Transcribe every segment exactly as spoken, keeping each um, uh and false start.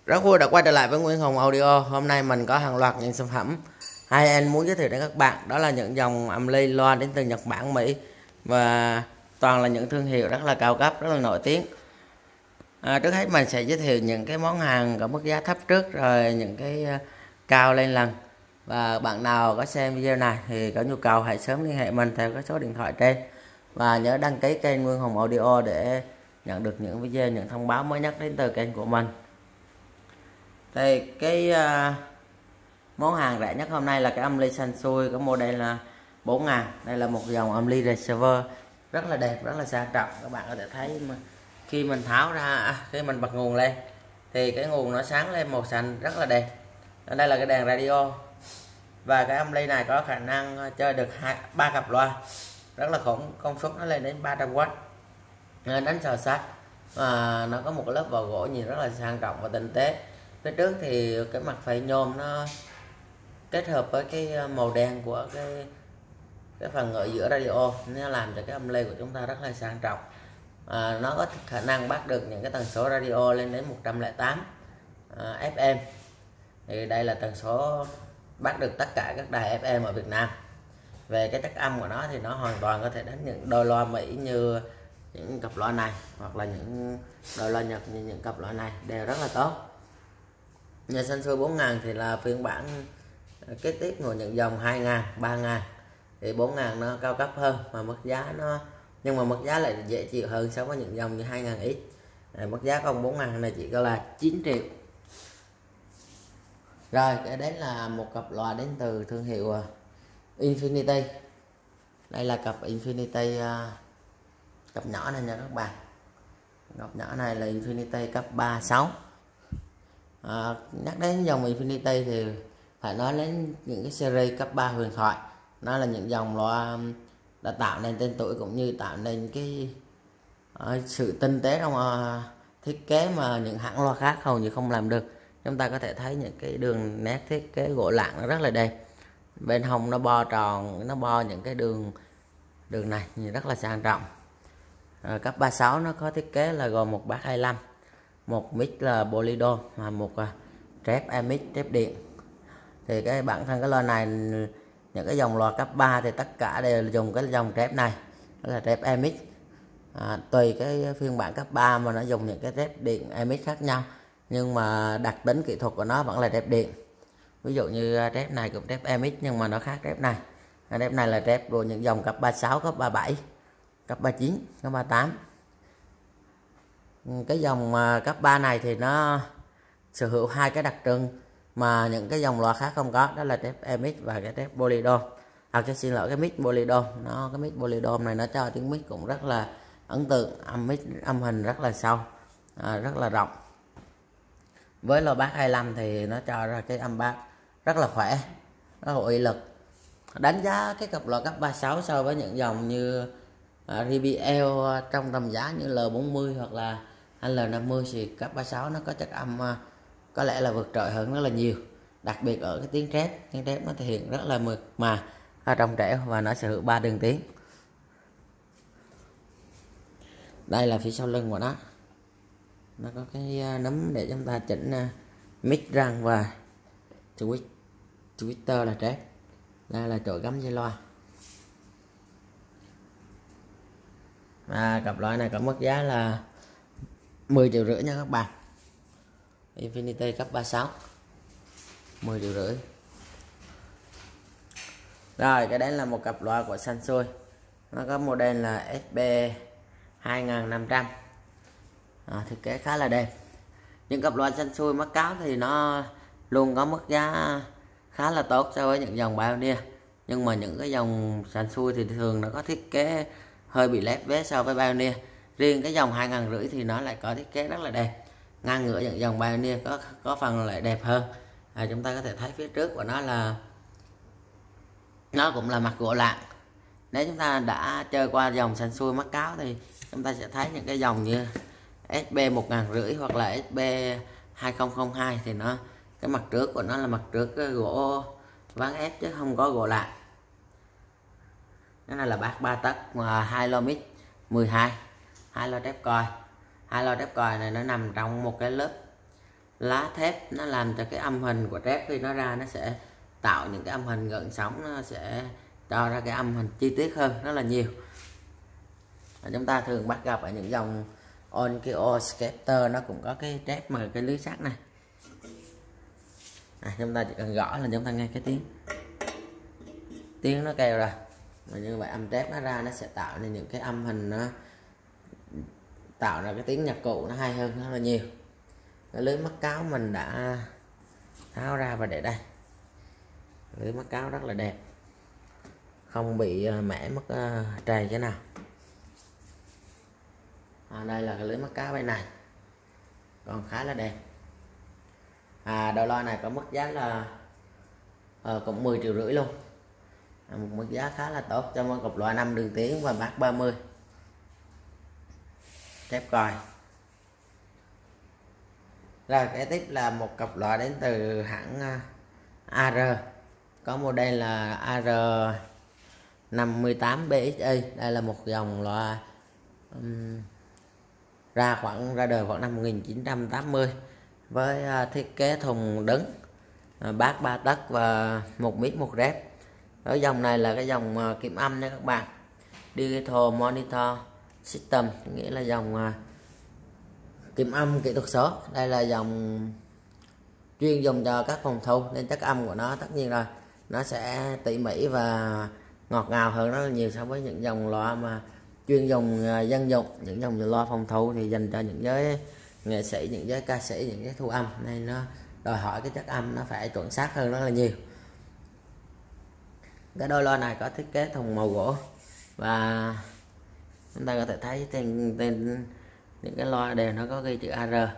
Rất vui đã quay trở lại với Nguyễn Hùng Audio. Hôm nay mình có hàng loạt những sản phẩm hay anh muốn giới thiệu đến các bạn. Đó là những dòng âm ly loa đến từ Nhật Bản, Mỹ, và toàn là những thương hiệu rất là cao cấp, rất là nổi tiếng. à, Trước hết mình sẽ giới thiệu những cái món hàng có mức giá thấp trước, rồi những cái cao lên lần. Và bạn nào có xem video này thì có nhu cầu hãy sớm liên hệ mình theo cái số điện thoại trên, và nhớ đăng ký kênh Nguyễn Hùng Audio để nhận được những video, những thông báo mới nhất đến từ kênh của mình. Thì cái uh, món hàng rẻ nhất hôm nay là cái âm ly Sansui, có model là bốn ngàn. Đây là một dòng âm ly receiver rất là đẹp, rất là sang trọng. Các bạn có thể thấy mà khi mình tháo ra, à, khi mình bật nguồn lên thì cái nguồn nó sáng lên màu xanh rất là đẹp. Đây là cái đèn radio, và cái âm ly này có khả năng chơi được ba cặp loa rất là khủng, công suất nó lên đến ba trăm oát, đánh sò sát, và nó có một cái lớp vỏ gỗ nhìn rất là sang trọng và tinh tế. Phía trước thì cái mặt phẩy nhôm nó kết hợp với cái màu đen của cái cái phần ở giữa radio, nó làm cho cái âm ly của chúng ta rất là sang trọng. à, nó có khả năng bắt được những cái tần số radio lên đến một trăm lẻ tám à, ép em. Thì đây là tần số bắt được tất cả các đài ép em ở Việt Nam. Về cái chất âm của nó thì nó hoàn toàn có thể đánh những đôi loa Mỹ như những cặp loa này, hoặc là những đôi loa Nhật như những cặp loa này, đều rất là tốt. Nhà Sansui bốn ngàn thì là phiên bản kế tiếp của những dòng hai ngàn, ba ngàn. Thì bốn ngàn nó cao cấp hơn mà mức giá nó, nhưng mà mức giá lại dễ chịu hơn so với những dòng như hai ngàn X. à, Mức giá con bốn ngàn này chỉ có là chín triệu. Rồi cái đấy là một cặp loa đến từ thương hiệu Infinity. Đây là cặp Infinity cặp nhỏ này nha các bạn. Cặp nhỏ này là Infinity cấp ba sáu. à, Nhắc đến dòng Infinity thì phải nói đến những cái series cấp ba huyền thoại. Nó là những dòng loa đã tạo nên tên tuổi, cũng như tạo nên cái uh, sự tinh tế trong uh, thiết kế mà những hãng loa khác hầu như không làm được. Chúng ta có thể thấy những cái đường nét thiết kế gỗ lạng nó rất là đẹp. Bên hông nó bo tròn, nó bo những cái đường đường này nhìn rất là sang trọng. à, Cấp ba sáu nó có thiết kế là gồm một bát hai mươi lăm, một mic là Polydor, và một uh, trép emic, trép điện. Thì cái bản thân cái loa này, những cái dòng loa cấp ba thì tất cả đều dùng cái dòng trép này, đó là trép emic. à, Tùy cái phiên bản cấp ba mà nó dùng những cái trép điện emic khác nhau, nhưng mà đặc tính kỹ thuật của nó vẫn là trép điện. Ví dụ như trép này cũng trép emic, nhưng mà nó khác trép này. Trép này là trép của những dòng cấp ba sáu, cấp ba bảy, cấp ba chín, cấp ba tám. Cái dòng cấp ba này thì nó sở hữu hai cái đặc trưng mà những cái dòng loa khác không có, đó là trép emic và cái trép Polydor. À, cái xin lỗi, cái mic Polydor. Nó cái mic Polydor này nó cho tiếng mic cũng rất là ấn tượng, âm mic, âm hình rất là sâu, à, rất là rộng. Với loa bass hai mươi lăm thì nó cho ra cái âm bass rất là khỏe, rất là uy lực. Đánh giá cái cặp loa cấp ba sáu so với những dòng như uh, rê bê lờ trong tầm giá như L bốn mươi hoặc là L năm mươi thì cấp ba sáu nó có chất âm uh, có lẽ là vượt trội hơn rất là nhiều. Đặc biệt ở cái tiếng trép, tiếng trép nó thể hiện rất là mượt mà, trong trẻo, và nó sở hữu ba đường tiếng. Đây là phía sau lưng của nó, nó có cái nấm để chúng ta chỉnh mic răng và switch Twitter là trép. Đây là chỗ gắm dây loa. Và cặp loa này có mức giá là mười triệu rưỡi nha các bạn. Infinity cấp ba sáu, mười triệu rưỡi. Rồi cái đấy là một cặp loa của Sansui. Nó có model là ét bê hai nghìn năm trăm. à, Thiết kế khá là đẹp. Những cặp loa Sansui mắc cáo thì nó luôn có mức giá khá là tốt so với những dòng Pioneer. Nhưng mà những cái dòng Sansui thì thường nó có thiết kế hơi bị lép vế so với Pioneer. Riêng cái dòng hai nghìn rưỡi thì nó lại có thiết kế rất là đẹp, ngang ngửa những dòng Pioneer, có có phần lại đẹp hơn. à, Chúng ta có thể thấy phía trước của nó là nó cũng là mặt gỗ lạng. Nếu chúng ta đã chơi qua dòng Sansui mắc cáo thì chúng ta sẽ thấy những cái dòng như ét bê một nghìn rưỡi hoặc là ét bê hai nghìn không hai thì nó, cái mặt trước của nó là mặt trước gỗ ván ép chứ không có gỗ lạng. Cái này là bát ba tấc mà hai lo mic mười hai, hai lo trép coi. Hai lo trép còi này nó nằm trong một cái lớp lá thép nó làm cho cái âm hình của trép khi nó ra nó sẽ tạo những cái âm hình gợn sóng, nó sẽ cho ra cái âm hình chi tiết hơn rất là nhiều. Và chúng ta thường bắt gặp ở những dòng Onkyo Skater nó cũng có cái trép mà cái lưới sắt này. À, chúng ta chỉ cần gõ là chúng ta nghe cái tiếng tiếng nó kêu rồi, và như vậy âm trép nó ra nó sẽ tạo nên những cái âm hình, nó tạo ra cái tiếng nhạc cụ nó hay hơn rất là nhiều. Cái lưới mắc cáo mình đã tháo ra và để đây. Lưới mắc cáo rất là đẹp, không bị mẻ mất trầy cái nào. À, đây là cái lưới mắc cáo bên này còn khá là đẹp. À, đầu loa này có mức giá là à, cũng mười triệu rưỡi luôn, à, một mức giá khá là tốt cho một cặp loa năm đường tiếng và bass ba mươi. Thép còi. Rồi kế tiếp là một cặp loa đến từ hãng a rờ, có model là a rờ năm mươi tám bê ích i. Đây là một dòng loa um, ra khoảng ra đời khoảng năm một nghìn chín trăm tám mươi với uh, thiết kế thùng đứng, uh, bass ba tấc và một mic một rep. Ở dòng này là cái dòng uh, kiểm âm nha các bạn, Digital Monitor System, nghĩa là dòng uh, kiểm âm kỹ thuật số. Đây là dòng chuyên dùng cho các phòng thu nên chất âm của nó tất nhiên rồi nó sẽ tỉ mỉ và ngọt ngào hơn rất là nhiều so với những dòng loa mà chuyên dùng dân dụng. Những dòng loa phòng thu thì dành cho những giới nghệ sĩ, những giới ca sĩ, những cái thu âm, nên nó đòi hỏi cái chất âm nó phải chuẩn xác hơn rất là nhiều. Cái đôi loa này có thiết kế thùng màu gỗ và chúng ta có thể thấy trên, trên những cái loa đều nó có ghi chữ a rờ.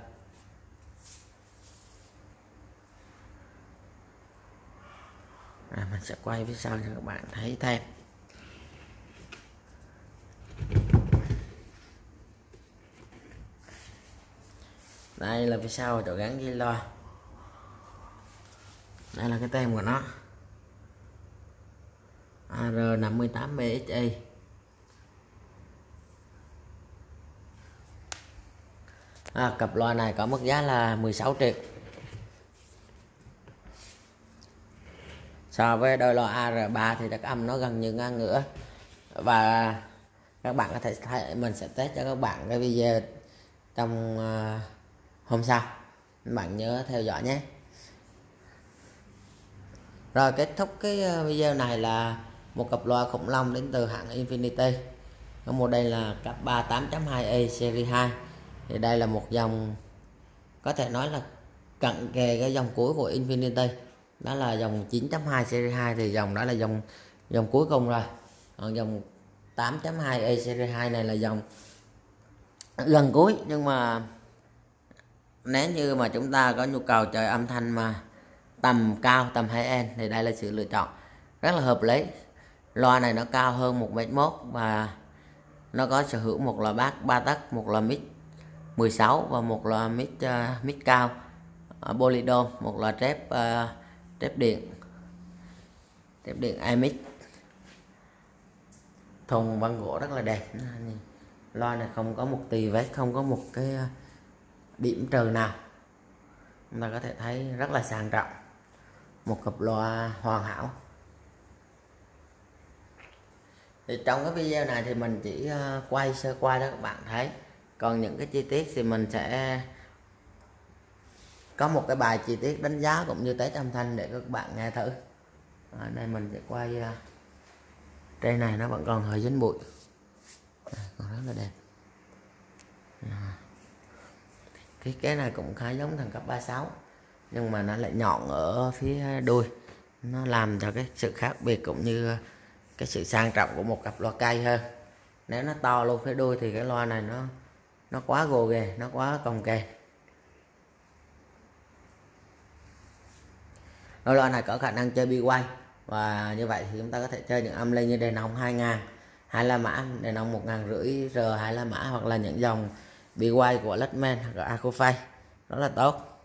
À, mình sẽ quay phía sau cho các bạn thấy thêm. Đây là phía sau chỗ gắn dây loa. Đây là cái tem của nó, a rờ năm mươi tám bê ích i. À, cặp loa này có mức giá là mười sáu triệu. So với đôi loa a rờ ba thì chất âm nó gần như ngang ngửa, và các bạn có thể thấy mình sẽ test cho các bạn cái video trong uh, hôm sau. Các bạn nhớ theo dõi nhé. Rồi kết thúc cái video này là một cặp loa khủng long đến từ hãng Infinity. Có model là cặp ba tám chấm hai e series hai. Thì đây là một dòng có thể nói là cận kề cái dòng cuối của Infinity, đó là dòng chín chấm hai series hai, thì dòng đó là dòng dòng cuối cùng rồi. Còn dòng tám chấm hai e series hai này là dòng gần cuối, nhưng mà nếu như mà chúng ta có nhu cầu chơi âm thanh mà tầm cao, tầm high-end thì đây là sự lựa chọn rất là hợp lý. Loa này nó cao hơn một mét mốt và nó có sở hữu một là bass ba tấc, một là mic mười sáu và một là mic uh, mic cao uh, Polydome, một là trép uh, trép điện trép điện iMic. Thùng băng gỗ rất là đẹp. Loa này không có một tì vết, không có một cái điểm trừ nào, chúng ta có thể thấy rất là sang trọng, một cặp loa hoàn hảo. Thì trong cái video này thì mình chỉ quay sơ qua cho các bạn thấy, còn những cái chi tiết thì mình sẽ có một cái bài chi tiết đánh giá cũng như test âm thanh để các bạn nghe thử. Ở đây mình sẽ quay trên này, nó vẫn còn hơi dính bụi, à, còn rất là đẹp. À, thiết kế này cũng khá giống thằng cấp ba sáu, nhưng mà nó lại nhọn ở phía đuôi, nó làm cho cái sự khác biệt cũng như cái sự sang trọng của một cặp loa cây hơn. Nếu nó to luôn phía đuôi thì cái loa này nó nó quá gồ ghề, nó quá cồng kềnh. Đôi loa này có khả năng chơi bi quay, và như vậy thì chúng ta có thể chơi những âm ly như đèn ong hai ngàn, hai la mã, đèn ong một ngàn rưỡi R hai la mã, hoặc là những dòng bi quay của Leadman hoặc là Acofay, rất là tốt.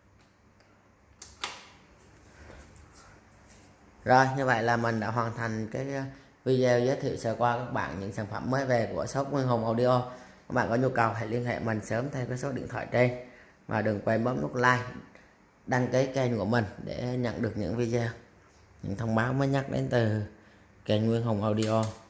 Rồi như vậy là mình đã hoàn thành cái video giới thiệu sơ qua các bạn những sản phẩm mới về của shop Nguyên Hùng Audio. Các bạn có nhu cầu hãy liên hệ mình sớm theo cái số điện thoại trên. và đừng quên bấm nút like, đăng ký kênh của mình để nhận được những video, những thông báo mới nhất đến từ kênh Nguyên Hùng Audio.